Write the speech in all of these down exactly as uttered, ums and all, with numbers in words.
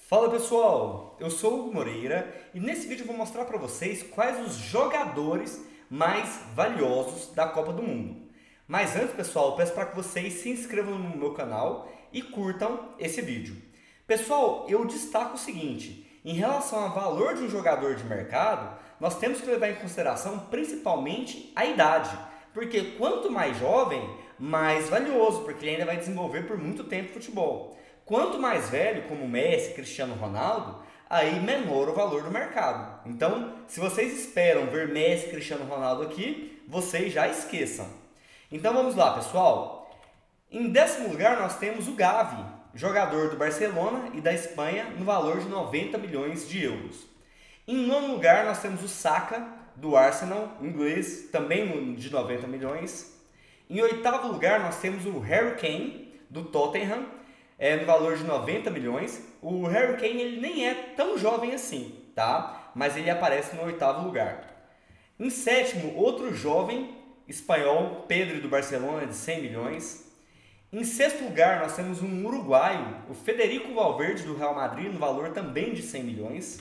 Fala pessoal, eu sou o Hugo Moreira e nesse vídeo eu vou mostrar para vocês quais os jogadores mais valiosos da Copa do Mundo. Mas antes pessoal, eu peço para que vocês se inscrevam no meu canal e curtam esse vídeo. Pessoal, eu destaco o seguinte, em relação ao valor de um jogador de mercado, nós temos que levar em consideração principalmente a idade. Porque quanto mais jovem, mais valioso, porque ele ainda vai desenvolver por muito tempo futebol. Quanto mais velho, como Messi, Cristiano Ronaldo, aí menor o valor do mercado. Então, se vocês esperam ver Messi, Cristiano Ronaldo aqui, vocês já esqueçam. Então vamos lá, pessoal. Em décimo lugar nós temos o Gavi, jogador do Barcelona e da Espanha, no valor de noventa milhões de euros. Em nono lugar nós temos o Saka, do Arsenal, inglês, também de noventa milhões. Em oitavo lugar nós temos o Harry Kane, do Tottenham, é, no valor de noventa milhões. O Harry Kane ele nem é tão jovem assim, tá? Mas ele aparece no oitavo lugar. Em sétimo, outro jovem espanhol, Pedri do Barcelona, de cem milhões. Em sexto lugar, nós temos um uruguaio, o Federico Valverde do Real Madrid, no valor também de cem milhões.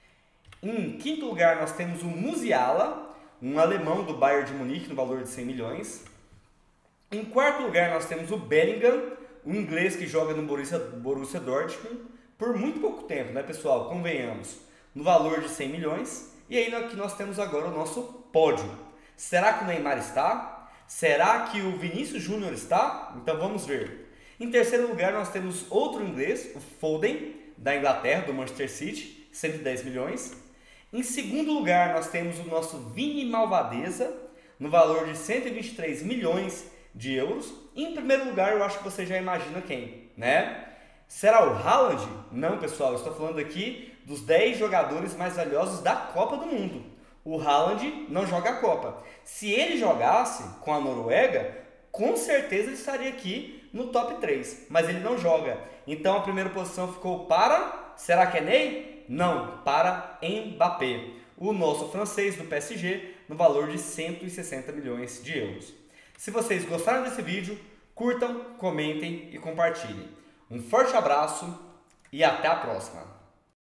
Em quinto lugar, nós temos o Musiala, um alemão do Bayern de Munique, no valor de cem milhões. Em quarto lugar, nós temos o Bellingham, um inglês que joga no Borussia, Borussia Dortmund por muito pouco tempo, né, pessoal? Convenhamos, no valor de cem milhões. E aí aqui nós temos agora o nosso pódio. Será que o Neymar está? Será que o Vinícius Júnior está? Então vamos ver. Em terceiro lugar, nós temos outro inglês, o Foden, da Inglaterra, do Manchester City, cento e dez milhões. Em segundo lugar, nós temos o nosso Vini Malvadeza, no valor de cento e vinte e três milhões de euros. E em primeiro lugar, eu acho que você já imagina quem, né? Será o Haaland? Não, pessoal, eu estou falando aqui dos dez jogadores mais valiosos da Copa do Mundo. O Haaland não joga a Copa. Se ele jogasse com a Noruega, com certeza ele estaria aqui no top três, mas ele não joga. Então a primeira posição ficou para... Será que é Ney? Não, para Mbappé, o nosso francês do P S G, no valor de cento e sessenta milhões de euros. Se vocês gostaram desse vídeo, curtam, comentem e compartilhem. Um forte abraço e até a próxima!